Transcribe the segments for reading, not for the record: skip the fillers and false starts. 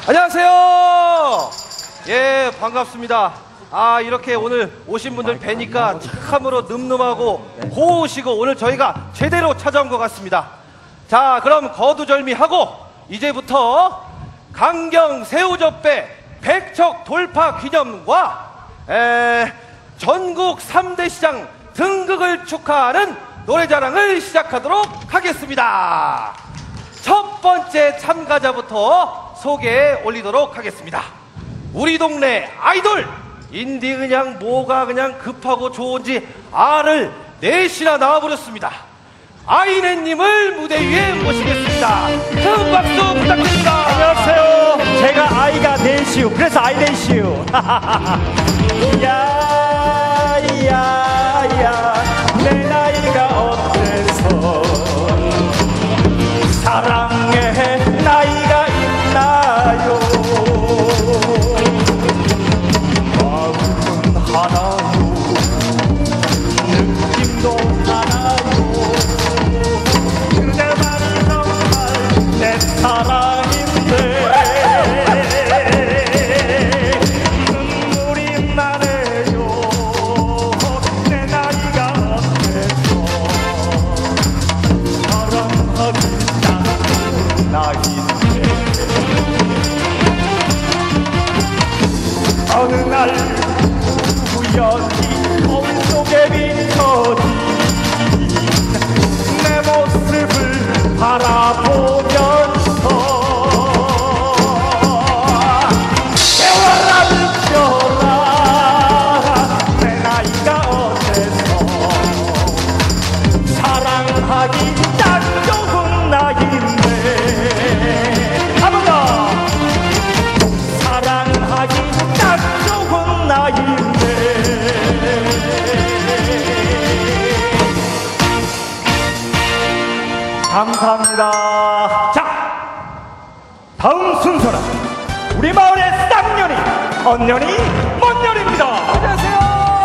안녕하세요. 예, 반갑습니다. 아, 이렇게 오늘 오신 분들 뵈니까 참으로 늠름하고 고우시고 오늘 저희가 제대로 찾아온 것 같습니다. 자, 그럼 거두절미하고 이제부터 강경 새우젓배 100척 돌파 기념과 전국 3대 시장 등극을 축하하는 노래자랑을 시작하도록 하겠습니다. 첫 번째 참가자부터 소개해 올리도록 하겠습니다. 우리 동네 아이돌 인디 그냥 뭐가 그냥 급하고 좋은지 알을 넷이나 나와버렸습니다. 아이네님을 무대 위에 모시겠습니다. 큰 박수 부탁드립니다. 안녕하세요. 제가 아이가 넷이요. 그래서 아이넷이요. 야야야 내 나이가 어때서 사랑의 나이가 있나요? 마음은 하나요, 느낌도 하나요. 그대만이 정말 내 사랑인데 눈물이 나네요. 내 나이가 어때서 사랑하기 나인데 어느 날 우연히 거울 속에 비춰진 내 모습을 바라보면서 깨워라 느껴라 내 나이가 어때서 사랑하기 딱 좋은 나이인데 한 번 더 사랑하기 딱 좋은 나이인데 감사합니다. 자, 다음 순서는 우리 마을의 쌍년이 언년이 먼년입니다. 안녕하세요.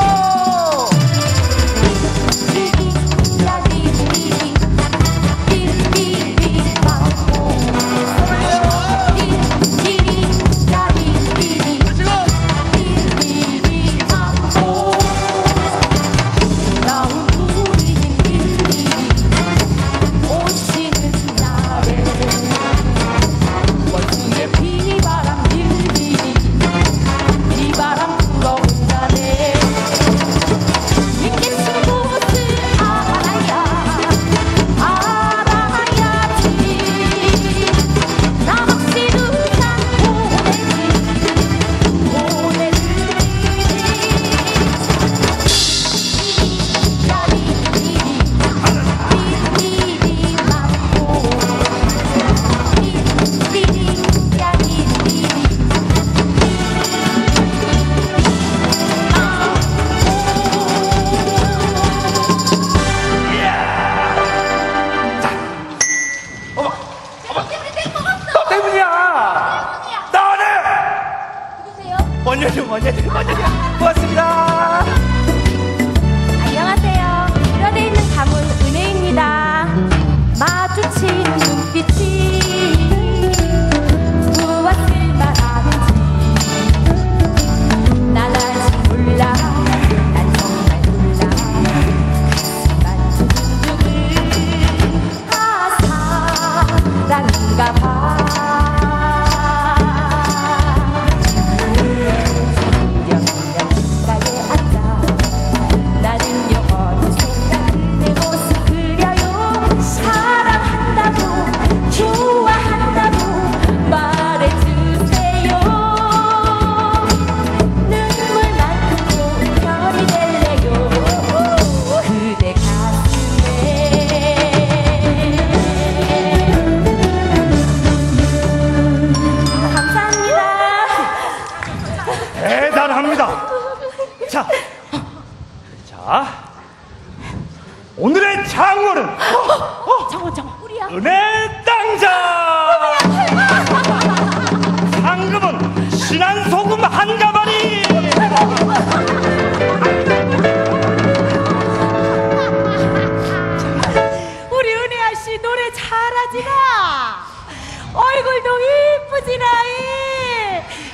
원년이 고맙습니다. 안녕하세요. 뼈대 있는 가문 은혜입니다. 마주친 눈빛이 무엇을 말하는지 난 아직 몰라. 난 정말 몰라. 두근두근 사랑인가 봐. 나는 영원히 생각은 내 모습 그려요. 사랑한다고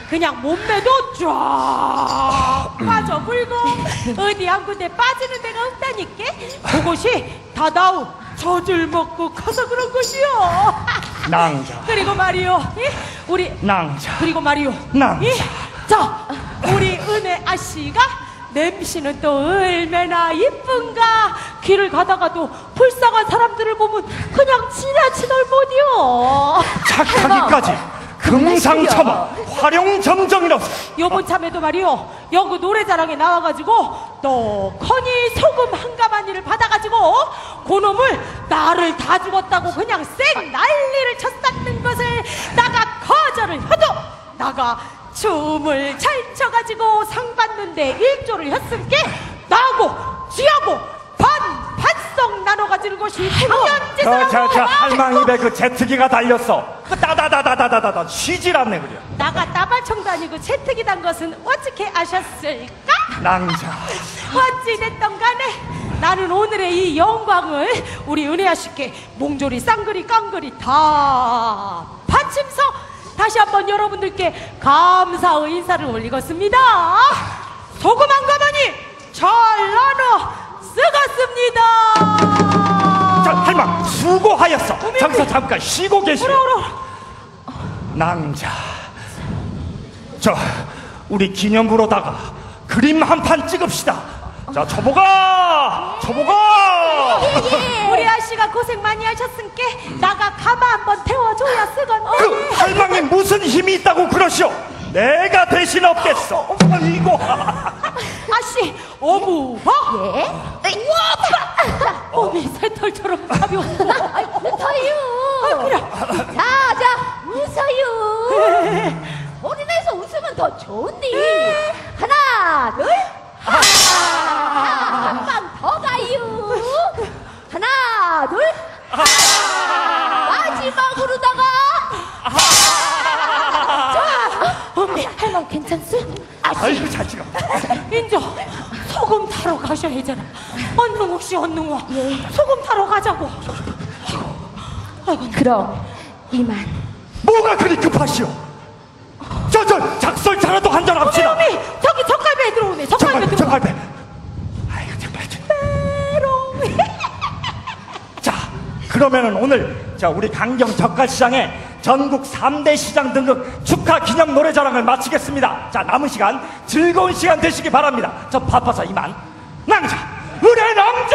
그냥 몸매도 쫙 빠져 굴고 어디 한 군데 빠지는 데가 없다니까. 그것이 다다우 젖을 먹고 커서 그런 것이요. 낭자. 그리고 말이요, 우리 낭자. 그리고 말이요, 낭자. 자, 우리 은혜 아씨가 냄새는 또 얼마나 이쁜가. 길을 가다가도 불쌍한 사람들을 보면 그냥 지나치들 못이요. 착하기까지 금상첨화 활용점정이라서. 요번 참에도 말이요, 여그 노래자랑에 나와가지고 또 커니 소금 한 가마니를 받아가지고 그놈을 나를 다 죽었다고 그냥 쌩 난리를 쳤다는 것을 나가 거절을 해도 나가 춤을 잘 춰가지고 상 받는데 일조를 했을게. 나하고 지하고 반속 나눠가지는 것이 당연지스러워. 저 할망 입에 그 제트기가 달렸어. 그 따다다다다다다 쉬질 않네 그려. 나가 따발총도 아니고 채택이 단 것은 어떻게 아셨을까? 낭자. 어찌됐던 간에 나는 오늘의 이 영광을 우리 은혜아 씨께 몽조리 쌍그리 깡그리 다 바치면서 다시 한번 여러분들께 감사의 인사를 올리겠습니다. 소금 한 가마니 잘 나눠 쓰겠습니다. 자, 할망 수고하였어. 잠시 잠깐 쉬고 계시오. 낭자. 저 우리 기념부로다가 그림 한 판 찍읍시다. 자, 저보가. 우리 아씨가 고생 많이 하셨으니까 나가 가마 한번 태워줘야 쓰건데. 그 할망이 무슨 힘이 있다고 그러시오? 내가 대신 없겠어. 아이고. 아씨 어부바. 예? 어미 새털처럼 가벼운 거. 웃어요. 그래. 자, 웃어요. 소리 내서 웃으면 더 좋은데. 하나, 둘. 한 방 더 가요. 하나, 둘. 마지막으로다가. 어미 할망 괜찮소? 아이고 잘 찍어. 인조 소금 타러 가셔야 하잖아. 언능 혹시 언능 와. 소금 타러 가자고. 아이고. 그럼 이만. 뭐가 그리 급하시오? 저 작설차라도 한잔 합시다. 어미 저기 젓갈배에 들어오네. 젓갈배 들어오네. 저갈배. 아이고 정말. 메롱. 자, 그러면은 오늘 우리 강경 젓갈시장에 전국 3대 시장 등극 축하 기념 노래자랑을 마치겠습니다. 자, 남은 시간 즐거운 시간 되시기 바랍니다. 저 바빠서 이만. 낭자, 은혜 낭자!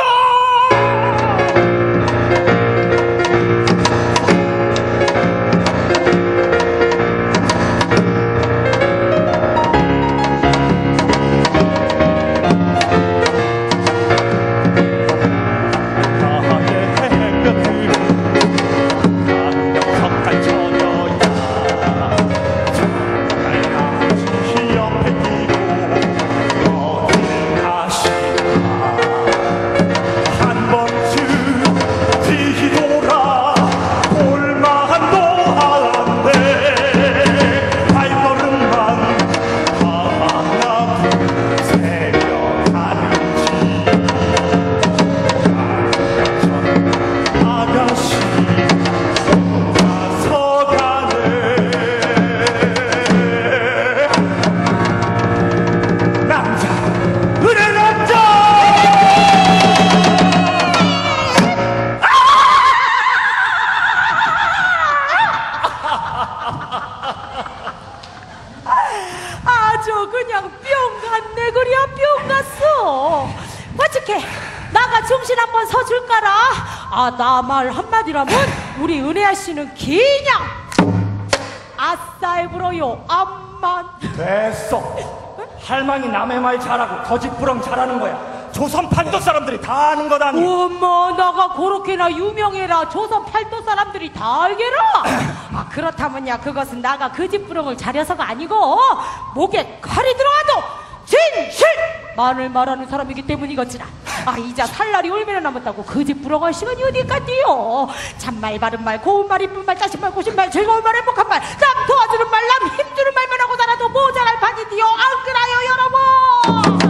아주 그냥 뿅 갔네. 그리야 뿅 갔어. 어떻게 나가 정신 한번 서줄까라. 아, 나 말 한마디라면 우리 은혜아 씨는 그냥 아싸에 불어요. 암만. 됐어. 할망이 남의 말 잘하고 거짓부렁 잘하는 거야. 조선 판도 사람들이 다 아는 거다니. 어머, 나가 그렇게나 유명해라. 조선 팔도 사람들이 다 알게라. 아, 그렇다면야 그것은 나가 그 집부렁을 자려서가 아니고 목에 칼이 들어가도 진실 만을 말하는 사람이기 때문이겠지라. 아, 이자 살 날이 얼마나 남았다고 그 집부렁할 시간이 어디까지요. 참말 바른 말 고운 말 이쁜 말 짜신 말 고신 말 즐거운 말 행복한 말 남 도와주는 말 남 힘주는 말만 하고 살아도 모자랄 판이디요. 안 그래요 여러분?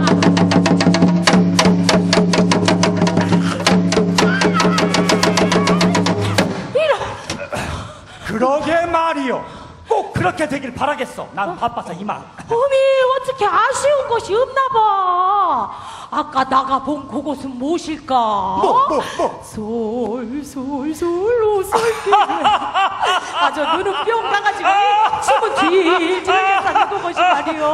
그러게 말이요. 꼭 그렇게 그렇게 되길 바라겠어. 난 바빠서 이만. 어미 어떻게 아쉬운 것이 없나 봐. 아까 나가 본 그곳은 무엇일까? 뭐? 솔솔솔 웃을게. 아저 눈은 뿅 나가지고 숨은 길게 사는 그것이 말이오.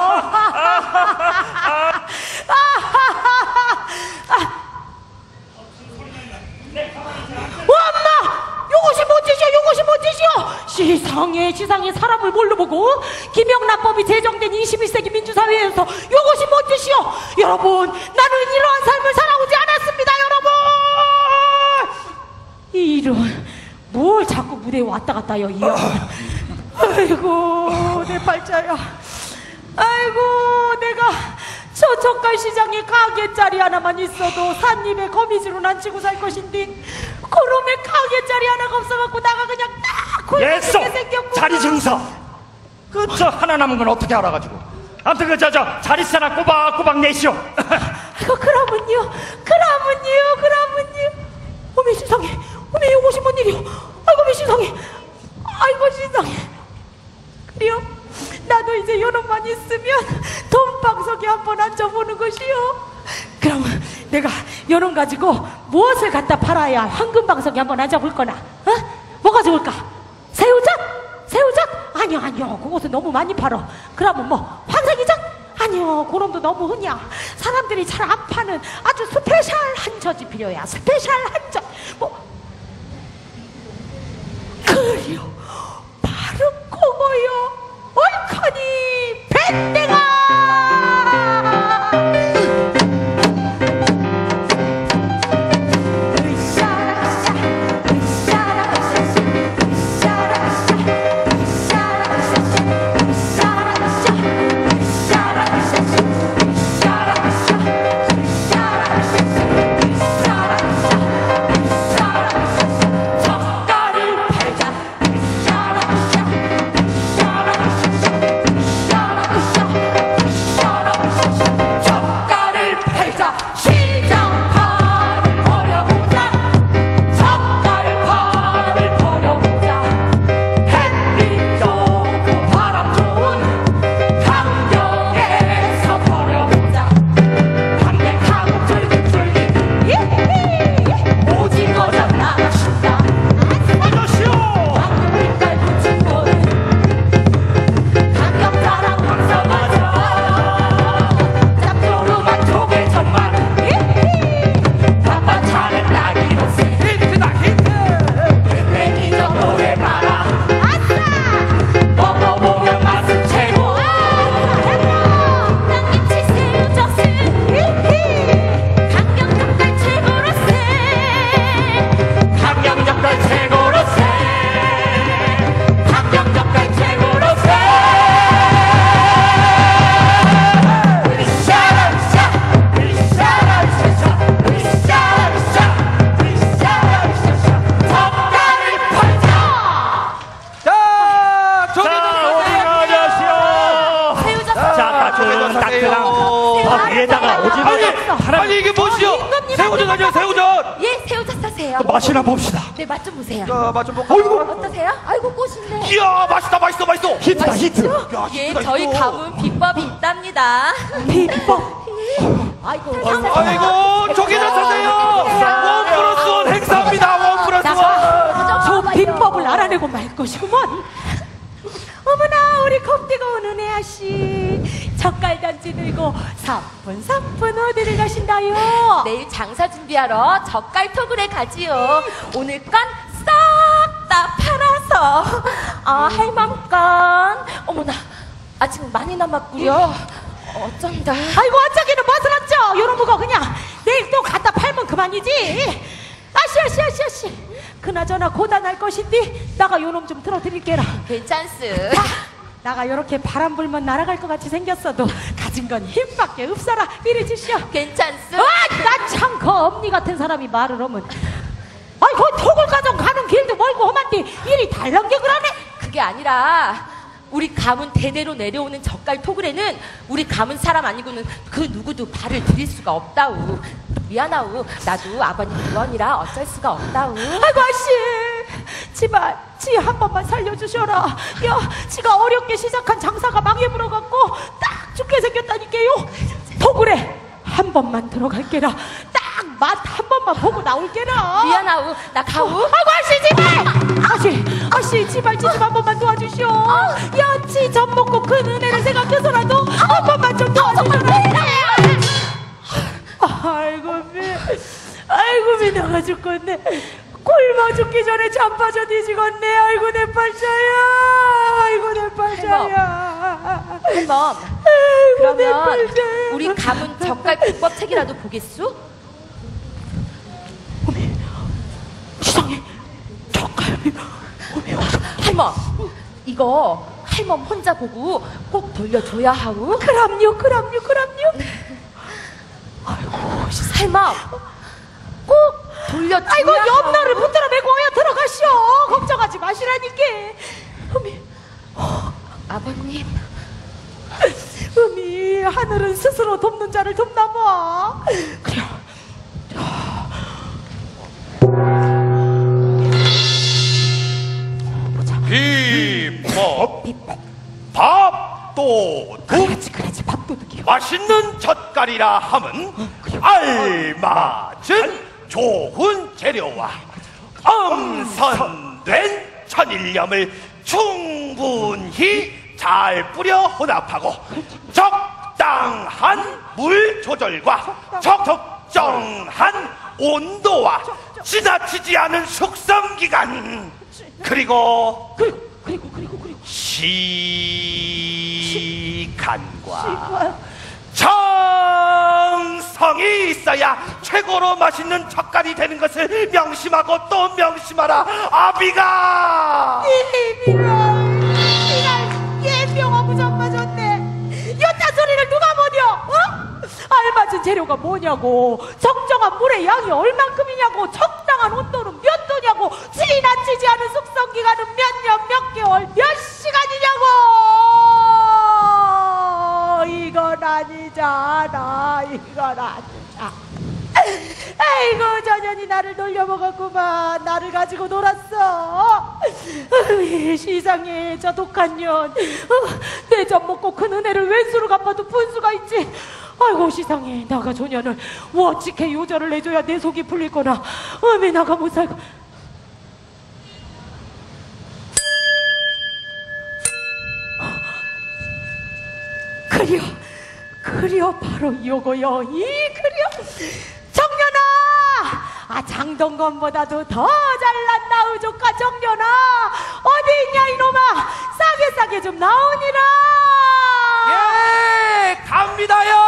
엄마! 요것이 뭔 짓이야? 요것이 뭔 짓이야? 시상에 사람을 뭘로 보고 김영란법이 제정된 21세기 민주사회에서 요것이 뭔 짓이요? 여러분, 나는 이러한 삶을 살아오지 않았습니다, 여러분! 이런 뭘 자꾸 무대에 왔다 갔다 해요, 이 여러분. 아이고 내 팔자야. 아이고 내가 저 젓갈시장에 가게자리 하나만 있어도 산입에 거미줄은 안 치고 살 것인데 그놈의 가게자리 하나가 없어갖고 나가 그냥 딱 예쏘! 굴뚝게 생겼구나. 자리 증서. 그저 하나 남은 건 어떻게 알아가지고. 아무튼 그 저 자리세나 꼬박꼬박 내시오. 아이고 그러면요. 어메 세상에. 어메 이것이 뭔 일이요. 아이고 어메 세상에. 아이고 세상에. 그래요? 나도 이제 요놈만 있으면 돈방석에 한번 앉아보는 것이요. 그럼 내가 요놈 가지고 무엇을 갖다 팔아야 황금방석에 한번 앉아볼 거나? 어? 뭐가 좋을까? 새우젓? 아니요 그것은 너무 많이 팔어. 그러면 뭐 황새기젓? 아니요 그놈도 너무 흔이야. 사람들이 잘 안 파는 아주 스페셜한 젓이 필요해. 스페셜한 젓. 뭐 그래요 바로 그거요. 얼커니 밴댕아. 아니 이게 뭐시오? 새우젓 아니야 새우젓. 예, 새우젓 사세요. 맛이나 봅시다. 네, 맛 좀 보세요. 맛 좀 볼까? 어떠세요? 아이고, 꽃인데. 이야 맛있다. 히트다 히트. 야, 예, 히트다, 저희 히트. 가문 비법이 있답니다. 비법. 아이고, 아이고 조개젓 사세요. 원 플러스 원 행사입니다. 원 플러스 원. 저 비법을 알아내고 말 것이구먼. 어머나 우리 컴디가 오는 애아씨 젓갈단지 들고 사뿐 어디를 가신다요? 내일 장사 준비하러 젓갈토굴에 가지요. 오늘 건 싹 다 팔아서 할 맘건. 어머나 아직 많이 남았구요. 어쩐다. 아이고 어쩌기는 멋을 없죠. 요런 거 그냥 내일 또 갖다 팔면 그만이지. 아씨 그나저나 고단할 것인데 나가 요놈 좀 틀어드릴게라. 괜찮스. 나가 요렇게 바람 불면 날아갈 것 같이 생겼어도 가진 건 힘밖에 없어라. 이리 주시오. 괜찮스. 나 참 그 엄니 같은 사람이 말을 하면 아이고 토굴가정 가는 길도 멀고 험한데 일이 달랑게 그러네. 그게 아니라 우리 가문 대대로 내려오는 젓갈토굴에는 우리 가문 사람 아니고는 그 누구도 발을 들일 수가 없다우. 미안하우. 나도 아버님 유언이라 어쩔 수가 없다우. 아이고 아씨 제발 지 한 번만 살려주셔라. 야, 지가 어렵게 시작한 장사가 망해버려갖고 딱 죽게 생겼다니까요. 도굴에 한 번만 들어갈게라. 딱 맛 한 번만 보고 나올게라. 미안하우. 나 가우. 아이고 아씨 제발. 아씨 제발 지 좀 한 번만 도와주시오. 야, 지 젖 먹고 큰 은혜를 생각해서라도 한 번만 좀 도와주셔라. 아이고 미 나가 죽겠네. 굶어 죽기 전에 잠빠져 뒤지겠네. 아이고 내 팔자야. 아이고 내 팔자야. 할멈, 아이고 내 그러면 팔자야. 우리 가문 젓갈 비법책이라도 보겠수? 시상해. 젓갈비. 할멈, 이거 할멈 혼자 보고 꼭 돌려줘야 하우. 그럼요. 아이고, 할멈, 꼭 돌려줘야 아이고 하우. 옆날을 붙들어 매고 어여 들어가시오. 걱정하지 마시라니까. 어미, 아버님, 어미, 하늘은 스스로 돕는 자를 돕나봐. 그래. 비법 밥도둑 그렇지 밥도둑이요. 맛있는 젓갈이라 함은 알맞은 좋은 재료와 엄선된 천일염을 충분히 잘 뿌려 혼합하고 적당한 물 조절과 적정한 온도와 지나치지 않은 숙성 기간 그리고 시간과 정성이 있어야 최고로 맛있는 젓갈이 되는 것을 명심하고 또 명심하라. 아비가 이날 예병아 무장 맞았네. 여따 소리를 누가 뭐냐? 어? 알맞은 재료가 뭐냐고, 적정한 물의 양이 얼만큼이냐고, 적당한 온도는 몇 도냐고, 지나치지 않은 숙성 기간은 몇 년, 몇 개월, 몇 시간이냐고. 이건 아니잖아. 이건 아니잖아. 아이고 전현이 나를 놀려먹었구만. 나를 가지고 놀았어. 시상에 저 독한 년. 내 젖 먹고 큰 은혜를 왼수로 갚아도 분수가 있지. 아이고 시상에 나가 조년을 어찌게 요절을 해줘야 내 속이 풀릴 거나. 어메 나가 못 살고. 그려 바로 요거요. 이 그려 정년아. 아 장동건보다도 더 잘난 나우조카 정년아. 어디 있냐 이놈아. 싸게 좀 나오니라. 예 갑니다요.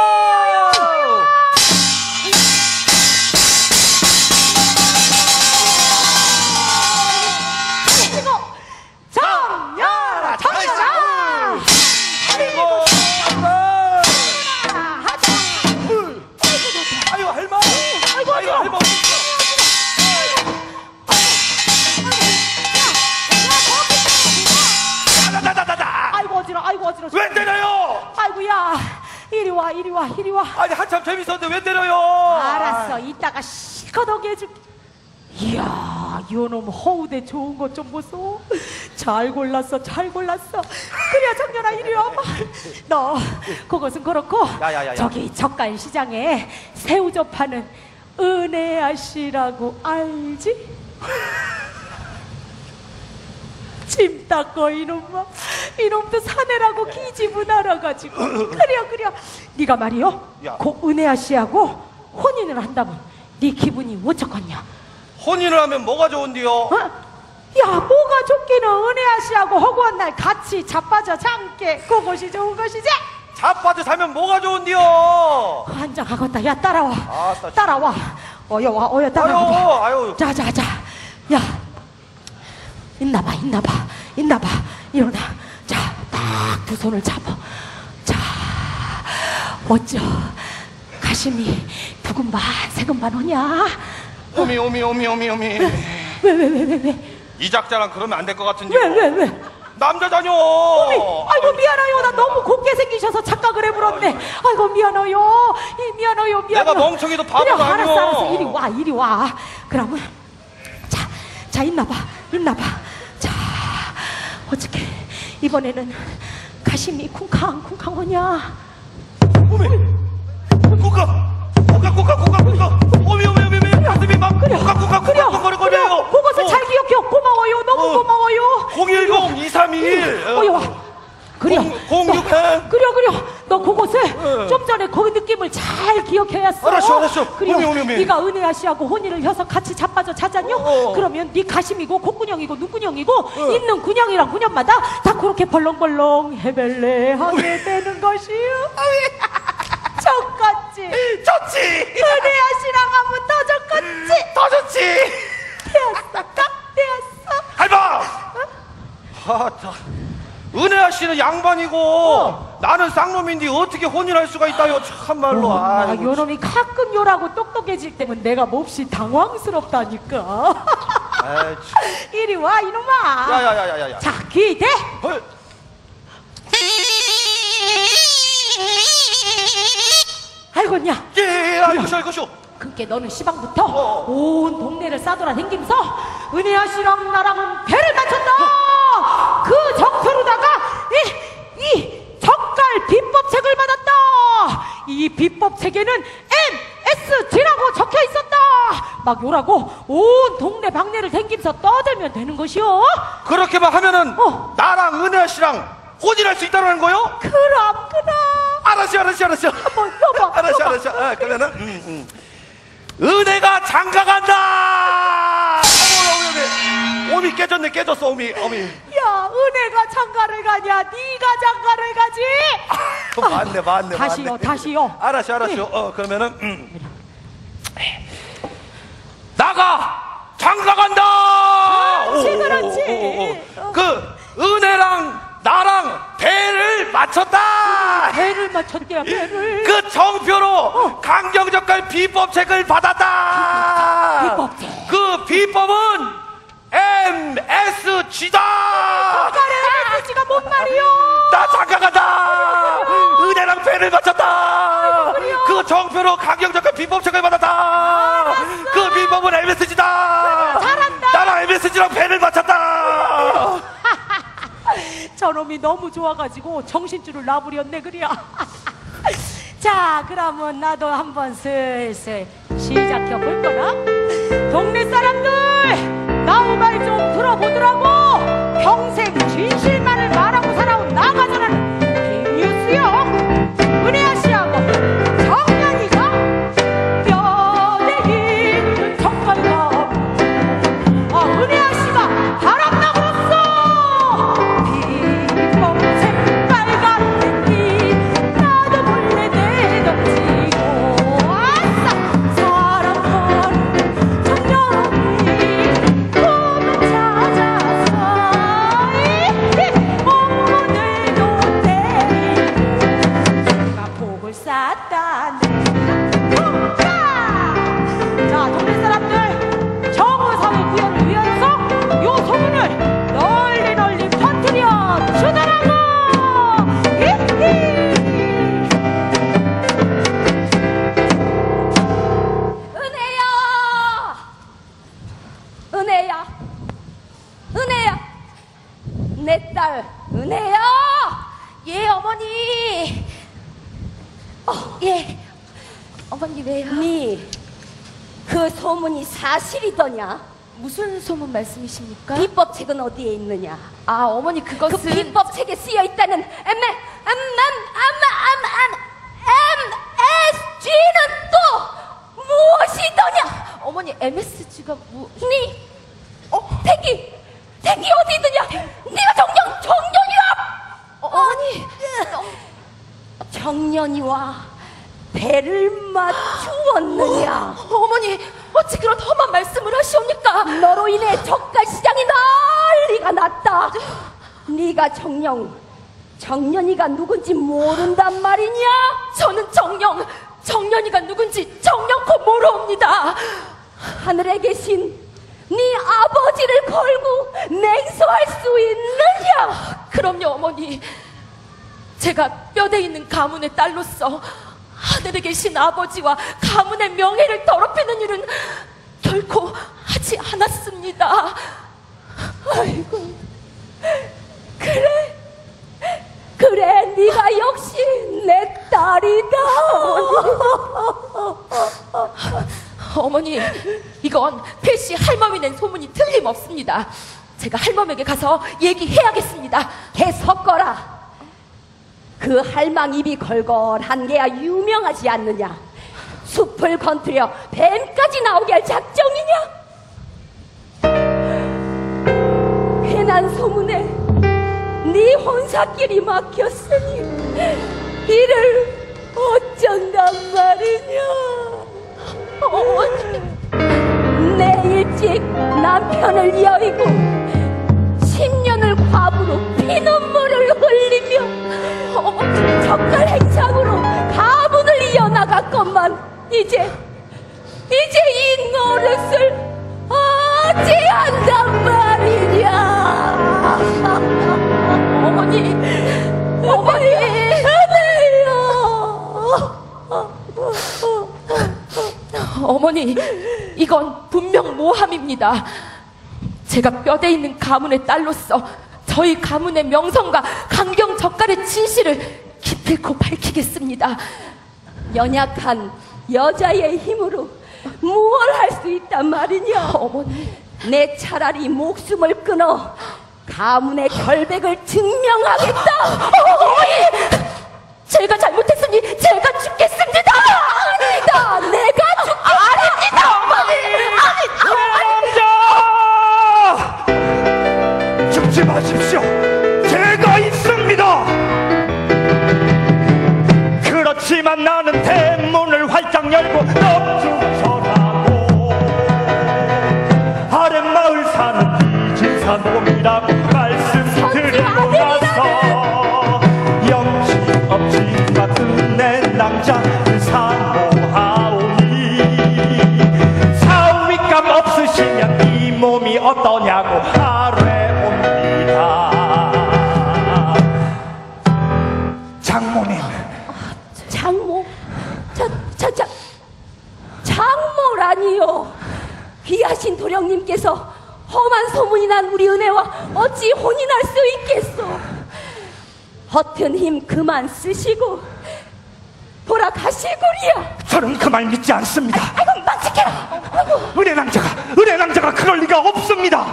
그리고 정년아. 아이고 아유 할머. 아이고 아유 할머. 아이고 어지러. 왜 때려요? 아이고야. 이리 와. 아니 한참 재밌었는데 왜 때려요? 알았어. 이따가 실컷 오게 해줄게. 이야, 요놈 허우대 좋은 것 좀 보소. 잘 골랐어. 그래 정연아 이리 와봐. 너 그것은 그렇고 야. 저기 젓갈 시장에 새우젓 파는 은혜아 씨라고 알지? 침 닦어 이놈아. 이놈도 사내라고 기집은 알아가지고. 그래 네가 말이요 야. 그 은혜아 씨하고 혼인을 한다면 네 기분이 어쩌겠냐? 혼인을 하면 뭐가 좋은데요? 어? 야 뭐가 좋기는 은혜아 씨하고 허구한 날 같이 자빠져 잠게 그것이 좋은 것이지. 자빠져 살면 뭐가 좋은데요? 환장하겠다. 야 따라와. 아따, 따라와. 어여 따라와. 아유. 자. 야 있나봐. 일어나. 자, 딱 두 손을 잡아. 자, 어쩌 가심이 두근반 세근반 오냐? 오미. 왜? 이 작자랑 그러면 안 될 것 같은데. 왜? 남자다뇨. 아이고 미안해요. 나 너무 곱게 생기셔서 착각을 해버렸네. 아이고 미안해요. 미안해요. 내가 멍청이도 바보가 그래, 아니오. 알았어. 이리 와. 그러면 자 있나봐. 일나봐. 자, 어떻게 이번에는 가심이 쿵쾅쿵쾅 오냐? 꾹꾹 오미 가슴이 막 꾹꾹거려요. 그것을 잘 기억해요. 고마워요. 너무 고마워요. 010-2321 그래. 06 그래. 너 그것을 좀 전에 그 느낌을 잘 기억해야 써. 알았어. 그래. 오미. 네가 은혜아 씨하고 혼인을 해서 같이 자빠져 자잖요. 그러면 네 가심이고 콧구녕이고 눈구녕이고 있는 구녕이랑 구녕마다 다 그렇게 벌렁벌렁 해벨레하게 되는 것이요. 좋겠지. 좋지. 은혜아 씨랑 하면 더 좋겠지. 되었어. 할바. 은혜아 씨는 양반이고 나는 쌍놈인데 어떻게 혼인할 수가 있다요? 참말로. 요놈이 가끔 요라고 똑똑해질 때면 내가 몹시 당황스럽다니까. 이리 와 이놈아. 야야야야야. 자, 기대. 헐. 알겠냐? 예, 알겠쇼. 그게 너는 시방부터 온 동네를 싸돌아 댕기면서 은혜아 씨랑 나랑은 배를 맞췄다. 그 정표로다가 이 젓갈 비법책을 받았다. 이 비법책에는 MSG라고 적혀 있었다. 막 요라고 온 동네 방네를 댕기면서 떠들면 되는 것이오. 그렇게만 하면은 나랑 은혜아 씨랑 혼인할 수 있다는 거요? 그럼. 알았어. 한번 여봐. 알았어. 그러면은 은혜가 장가간다. 오미 깨졌어 오미. 야, 은혜가 장가를 가냐? 네가 장가를 가지. 맞네. 다시요. 알았어. 그러면은 나가 장가간다. 그렇지. 그 은혜랑 나랑 배를 맞췄다. 배를 맞췄대요. 배를. 그 정표로 강경젓갈 비법책을 받았다. 비법책. 그 비법은 MSG다. MSG가 뭔 말이요? 나 장가간다. 은혜랑 배를 맞췄다. 그 정표로 강경젓갈 비법책을 받았다. 그 비법은 MSG다. 잘한다. 나랑 MSG랑 배를 맞췄다. 저놈이 너무 좋아가지고 정신줄을 놔버렸네 그래야. 자, 그러면 나도 한번 슬슬 시작해 볼 거라. 동네 사람들 나우 말 좀 들어보더라고. 평생 진실만을 말하고 살아온 나가자는 김유수요. 은혜아 씨하고 정연이가 뼈대 있는 정갈가. 은혜아 씨가 바람나고 내 딸 은혜야. 예, 어머니. 예. 어머니 왜요? 그 소문이 사실이더냐? 무슨 소문 말씀이십니까? 비법책은 어디에 있느냐? 아, 어머니 그것은 그 비법책에 쓰여 있다는 MSG는 또 무엇이더냐? 어머니 MSG가 댁이 어디 있느냐? 네가 정년이라! 어머니 정년이와 배를 맞추었느냐? 어머니 어찌 그런 험한 말씀을 하시옵니까? 너로 인해 젓갈시장이 난리가 났다. 네가 정년이가 누군지 모른단 말이냐? 저는 정년이가 누군지 정년코 모르옵니다. 하늘에 계신 네 아버지를 걸고 맹세할 수 있느냐? 그럼요, 어머니. 제가 뼈대 있는 가문의 딸로서 하늘에 계신 아버지와 가문의 명예를 더럽히는 일은 결코 하지 않았습니다. 아이고, 그래, 그래, 네가 역시 내 딸이다. 어머니, 이건 패씨 할멈이 낸 소문이 틀림없습니다. 제가 할멈에게 가서 얘기해야겠습니다. 개 섞어라. 그 할망 입이 걸걸한 게야 유명하지 않느냐. 숲을 건드려 뱀까지 나오게 할 작정이냐? 괜한 소문에 네 혼사길이 막혔으니 이를 어쩐단 말이냐. 내 일찍 남편을 여의고 10년을 과부로 피눈물을 흘리며 젓갈 행상으로 가문을 이어나갔건만 이제 이 노릇을 어찌한단 말이냐. 어머니, 어머니, 이건 분명 모함입니다. 제가 뼈대 있는 가문의 딸로서 저희 가문의 명성과 강경 젓갈의 진실을 기필코 밝히겠습니다. 연약한 여자의 힘으로 무얼 할 수 있단 말이냐. 어머니, 내 차라리 목숨을 끊어 가문의 결백을 증명하겠다. 어머니! 제가 잘못했으니 제가 죽겠습니다! 아니다, 내가 아닙니다, 어머니! 남자! 죽지 마십시오. 제가 있습니다. 그렇지만 나는 대문을 활짝 열고 넉죽절하고 아랫마을 사는 이진사놈이라고 말씀드리고 나서 영치 없지 같은 내 남자를 사모하오니 사위감 없으시면 이 몸이 어떠냐고 아뢰옵니다. 장모님, 장모? 장모라니요. 귀하신 도령님께서 험한 소문이 난 우리 은혜와 어찌 혼인할 수 있겠소. 허튼 힘 그만 쓰시고 돌아가시구리야. 저는 그 말 믿지 않습니다. 아이고, 만sik해라. 은혜 낭자가 그럴 리가 없습니다.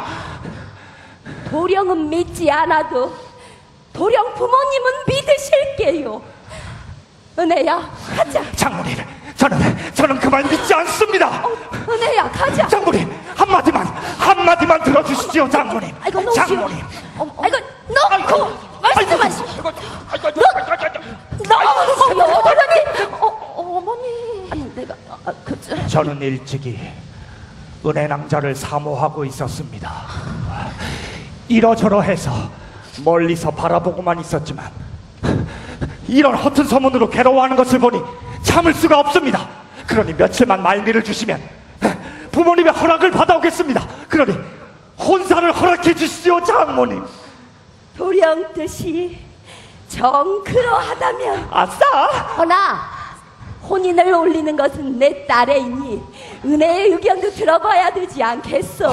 도령은 믿지 않아도 도령 부모님은 믿으실게요. 은혜야, 가자. 장모님, 저는 그 말 믿지 않습니다. 은혜야, 가자. 장모님, 한마디만 들어주시지요, 장모님. 아이고, 너무 장모님. 아이고, 놓고 말씀하시오. 어머니. 아니, 내가 저는 일찍이 은혜 낭자를 사모하고 있었습니다. 이러저러해서 멀리서 바라보고만 있었지만 이런 허튼 소문으로 괴로워하는 것을 보니 참을 수가 없습니다. 그러니 며칠만 말미를 주시면 부모님의 허락을 받아오겠습니다. 그러니 혼사를 허락해 주시오, 장모님. 도령 뜻이 정 그러하다면 아싸! 허나 혼인을 올리는 것은 내 딸애이니 은혜의 의견도 들어봐야 되지 않겠소.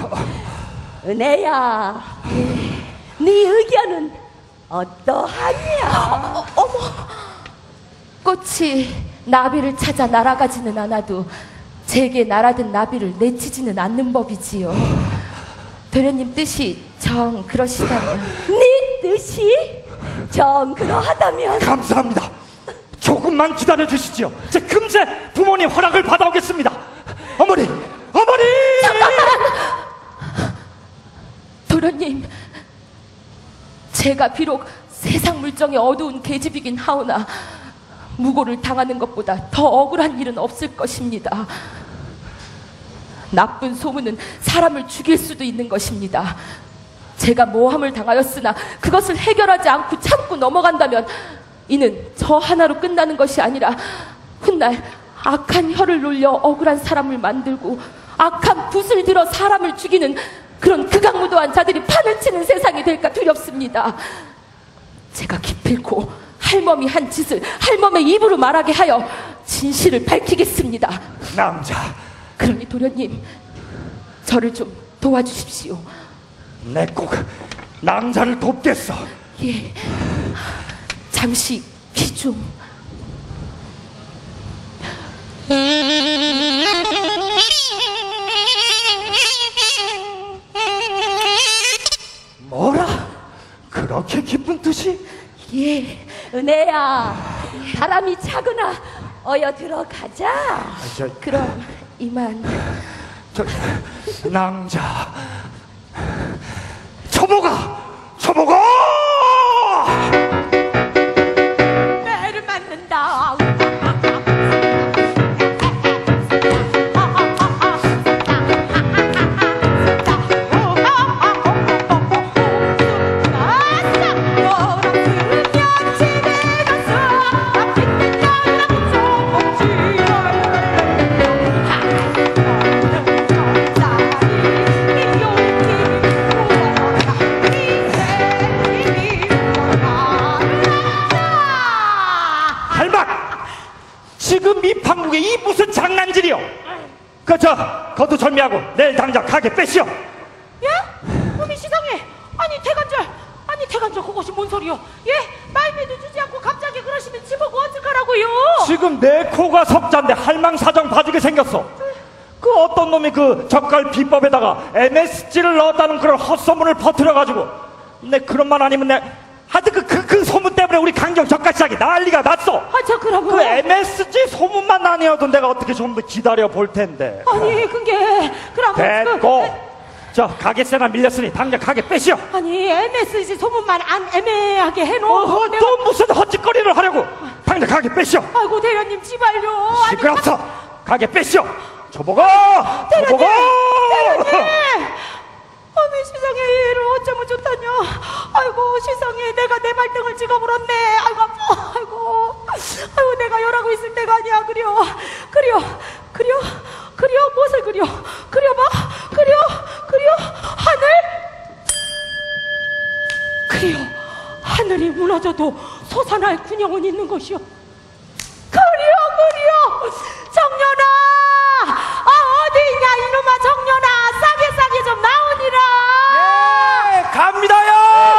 은혜야, 네 의견은 어떠하냐? 꽃이 나비를 찾아 날아가지는 않아도 제게 날아든 나비를 내치지는 않는 법이지요. 도련님 뜻이 정 그러시다면. 네 뜻이 정 그러하다면 감사합니다. 조금만 기다려 주시지요. 제 금세 부모님 허락을 받아오겠습니다. 어머니! 도련님, 제가 비록 세상 물정이 어두운 계집이긴 하오나 무고를 당하는 것보다 더 억울한 일은 없을 것입니다. 나쁜 소문은 사람을 죽일 수도 있는 것입니다. 제가 모함을 당하였으나 그것을 해결하지 않고 참고 넘어간다면 이는 저 하나로 끝나는 것이 아니라 훗날 악한 혀를 놀려 억울한 사람을 만들고 악한 붓을 들어 사람을 죽이는 그런 극악무도한 자들이 판을 치는 세상이 될까 두렵습니다. 제가 기필코 할멈이 한 짓을 할멈의 입으로 말하게 하여 진실을 밝히겠습니다. 남자, 그러니 도련님, 저를 좀 도와주십시오. 내 꼭 낭자를 돕겠어. 예. 잠시 귀 좀. 뭐라? 그렇게 기쁜 뜻이? 예, 은혜야, 바람이 차구나. 어여 들어가자. 그럼 이만. 저 낭자, 초보가! 매를 맞는다. 지금 이 판국에 이 무슨 장난질이요? 거두 절미하고 내일 당장 가게 빼시오. 예? 어미 시상해. 아니 태간절 그것이 뭔 소리요? 예? 말미도 주지 않고 갑자기 그러시면 집어고 어떡하라고요? 지금 내 코가 석잔데 할망사정 봐주게 생겼어. 그 어떤 놈이 그 젓갈 비법에다가 MSG를 넣었다는 그런 헛소문을 퍼뜨려가지고 내 그런 말 아니면 내 하여튼 그 소문 때문에 우리 강경 젓갈시장이 난리가 났어. 저 그럼 그 MSG 소문만 아니어도 내가 어떻게 좀 더 기다려 볼 텐데. 아니 그게 그럼 됐고 저 가게세나 밀렸으니 당장 가게 빼시오. 아니 MSG 소문만 안 애매하게 해놓고 내가... 또 무슨 헛짓거리를 하려고. 당장 가게 빼시오. 아이고 대련님 지발요. 아니, 시끄럽소. 가게 빼시오. 초보가. 대련님 어미 시상에 이를 어쩌면 좋다냐. 아이고 시상에 내가 내 말등을 찍어버렸네. 아이고 아파. 아이고 내가 열하고 있을 때가 아니야. 그려 무엇을 그려봐. 하늘이 무너져도 솟아날 군영은 있는 것이요. 그려 정년아. 어디 있냐 이놈아 정년아. 싸게 좀 나오니라. 예, 갑니다요.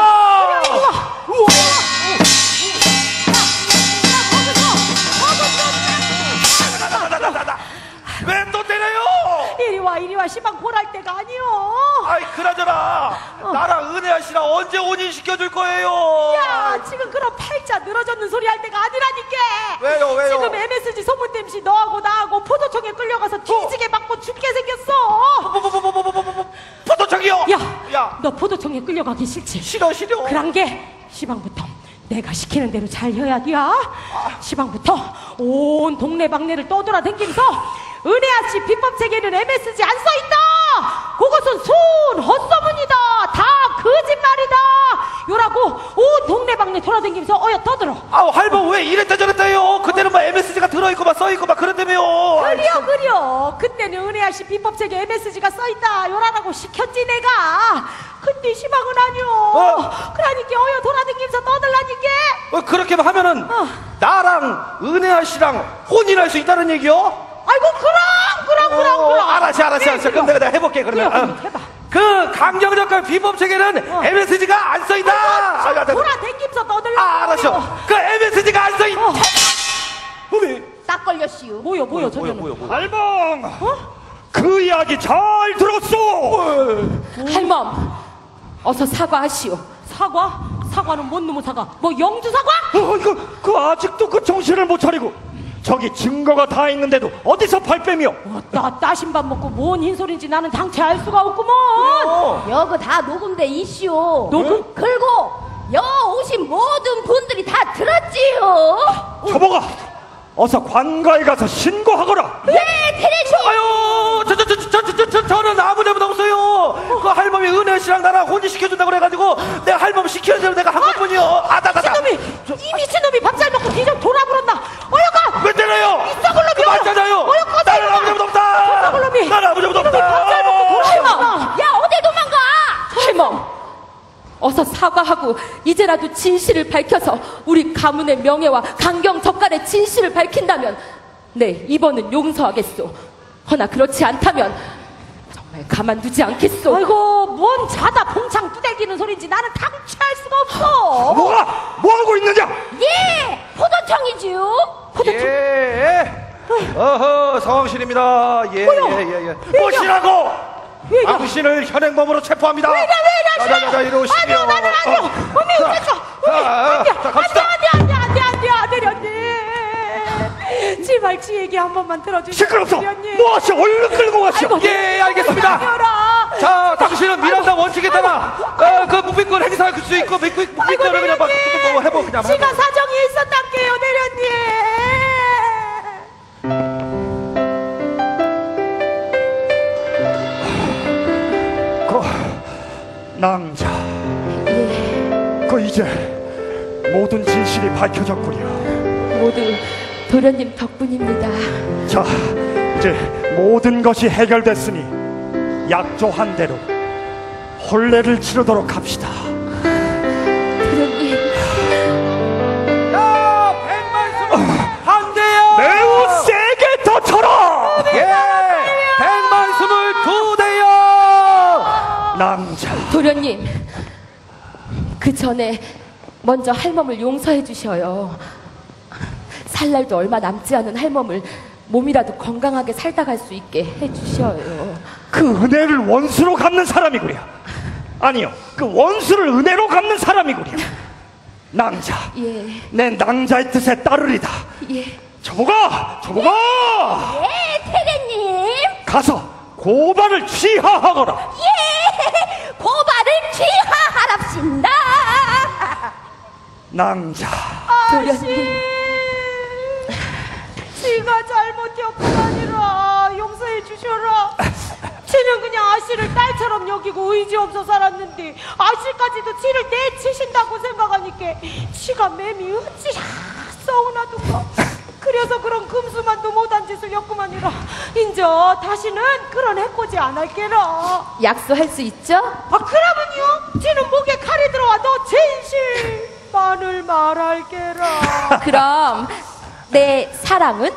왜 또 때려요? 이리 와 시방 보랄 때가 아니요. 아이 그나저나 나랑 은혜아 씨랑 언제 혼인 시켜줄 거예요? 야 지금 그런 팔자 늘어졌는 소리 할 때가 아니라니까. 왜요? 지금 MSG 소문 땜시 너하고 나하고 포도청에 끌려가서 뒤지게 맞고 죽게 생겼어. 포도청이요? 야, 너 포도청에 끌려가기 싫지? 싫어. 그런 게 시방부터 내가 시키는 대로 잘 해야 돼. 시방부터 온 동네방네를 떠돌아다니면서 은혜아 씨 비법 체계는 MSG 안 써있다. 그것은 순 헛소문이다. 다 거짓말이다. 요라고 온 동네방네 돌아다니면서 어여 떠들어. 아우 할머 왜 이랬다 저랬다요? 그때는 막 MSG가 들어있고 막 써있고 막 그런다며요. 그려. 그때는 은혜아 씨 비법 체계 MSG가 써있다. 요라라고 시켰지 내가. 근데 시방은 아니요. 그러니까 어여 돌아다니면서 떠들라니까. 그렇게 하면은 나랑 은혜아 씨랑 혼인할 수 있다는 얘기요? 아이고 그럼. 알았어. 그럼 내가 해볼게 그러면. 해봐. 그 강경젓갈 비법 체계는 MSG가 안 써있다. 돌아다니면서 떠들라. 알았어. 그 MSG가 안 써있다. 딱 걸렸시오. 뭐요 저녀는. 할멈. 그 이야기 잘 들었어. 할멈, 어서 사과하시오. 사과는 뭔 놈의 사과? 뭐 영주 사과? 그 아직도 그 정신을 못 차리고 저기 증거가 다 있는데도 어디서 발뺌이요? 나 따신밥 먹고 뭔 흰소린지 나는 당최 알 수가 없구먼. 여기 다 녹음돼 이시오. 녹음? 그리고 여 오신 모든 분들이 다 들었지요. 초보가 어서 관가에 가서 신고하거라. 네, 테레쇼. 아유, 저는 아무 잘못 없어요. 그 할멈이 은혜 씨랑 나랑 혼인 시켜준다고 그래가지고 내가 할멈 시키는 대로 내가 한 것뿐이요. 이 미친놈이 밥 잘 먹고 뒤져 돌아버렸나? 어여가! 왜 때려요? 썩을 놈이 맞잖아요. 어여 꺼져! 나는 아무 잘못 없다. 썩을 놈이! 나는 아무 잘못 없다. 밥 잘 먹고 돌아버렸나? 야, 어디 도망가? 할멈, 어서 사과하고 이제라도 진실을 밝혀서 우리 가문의 명예와 강경 젓갈의 진실을 밝힌다면 네, 이번은 용서하겠소. 허나 그렇지 않다면 정말 가만두지 않겠소. 아이고 뭔 자다 봉창 두들기는 소린지 나는 당최할 수가 없어. 뭐 하고 있느냐? 예, 포도청이지요. 예. 어허, 상황실입니다. 예. 무엇이라고? 당신을 현행범으로 체포합니다. 왜냐 자, 이러시오. 아니요 나는 아니요. 언니 어째서? 자, 갑시다. 안돼 언니. 제발 지 얘기 한 번만 들어주세요. 시끄럽소. 언니. 무엇이 얼른 끌고 가시오. 예, 알겠습니다. 자, 당신은 미란다 원칙에 따라 그 묵비권 행사할 수 있고 묵비권을 그냥 막 해보 그냥. 지가 사정이 있었단게요 내려님. 낭자, 이제 모든 진실이 밝혀졌구려. 모두 도련님 덕분입니다. 자, 이제 모든 것이 해결됐으니 약조한 대로 혼례를 치르도록 합시다. 도련님, 야, 100만 반대요. 매우 세게 더 쳐라. 예, 122대요. 낭자, 도련님, 그 전에 먼저 할멈을 용서해 주셔요. 살 날도 얼마 남지 않은 할멈을 몸이라도 건강하게 살다 갈 수 있게 해 주셔요. 그 은혜를 원수로 갚는 사람이구려. 아니요, 그 원수를 은혜로 갚는 사람이구려. 낭자, 예, 내 낭자의 뜻에 따르리다. 예. 저보가 예, 태계님. 가서 고발을 취하하거라. 예, 고발을 취하하랍신다. 낭자, 도련님, 지가 잘못이었뿐 아니라 용서해 주셔라. 지는 그냥 아씨를 딸처럼 여기고 의지 없어 살았는데 아씨까지도 지를 내치신다고 생각하니까 지가 맴이 어찌 서운하던가. 그래서 그런 금수만도 못한 짓을 였구만이라. 인저 다시는 그런 해코지 안 할게라. 약속할 수 있죠? 아 그러면요 지는 목에 칼이 들어와도 진실만을 말할게라. 그럼 내 사랑은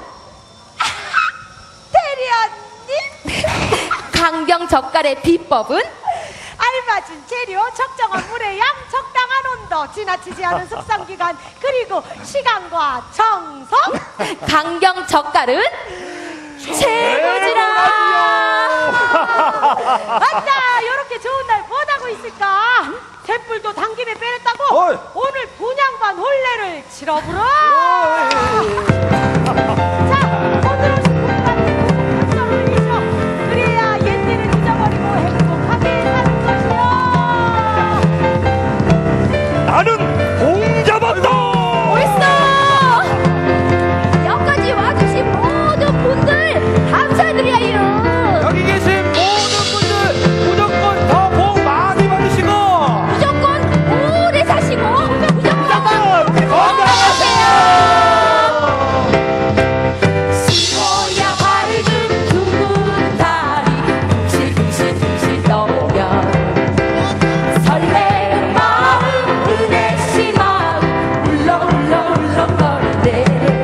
대리아님 강경 젓갈의 비법은 알맞은 재료, 적정한 물의 양, 적당한 온도, 지나치지 않은 숙성기간, 그리고 시간과 정성. 강경 젓갈은 최고지라. 맞다, 요렇게 좋은 날 뭐하고 있을까? zet불도 당김에 빼냈다고 어이. 오늘 분양반 혼례를 치러보라. 자, 오늘 오신 분들한테 박수를 올리시오. 그래야 옛일을 잊어버리고 행복하게 사는 것이요. 나는 봉잡았다. 옳소. 여기까지 와주신 모든 분들 감사드려요. 여기 계신 모든 분들 무조건 더 복 많이 받으시고 무조건 오래 사시고 무조건 건강하세요. 시모야 밝은 둥근 달이 둥실둥실 떠오면 설레는 마음 은혜씨 마음 울렁울렁울렁 거리네.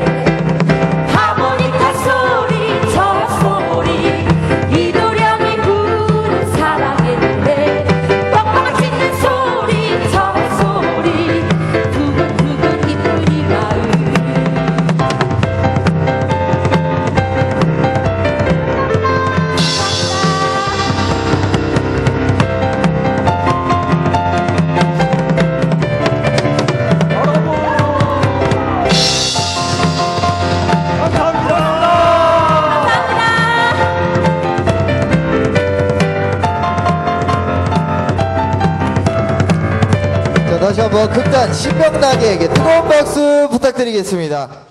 하모니카 소리 저 소리 이도령이 부른 사랑의 노래 뻥뻥 짖는 소리 저 소리 두근두근 이쁜 이 마음. 자, 다시 한번 극단 신명나게에게 뜨거운 박수 부탁드리겠습니다.